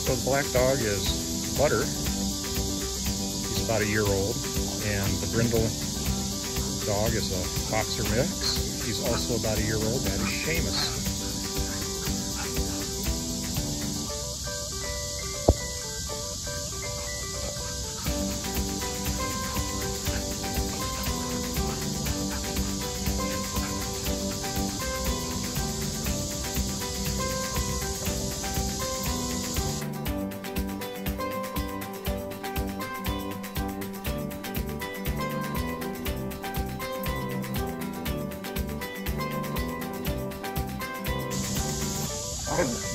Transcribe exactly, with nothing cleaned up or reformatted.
So the black dog is Butter. He's about a year old. And the brindle dog is a boxer mix. He's also about a year old. That is Shamus. Good.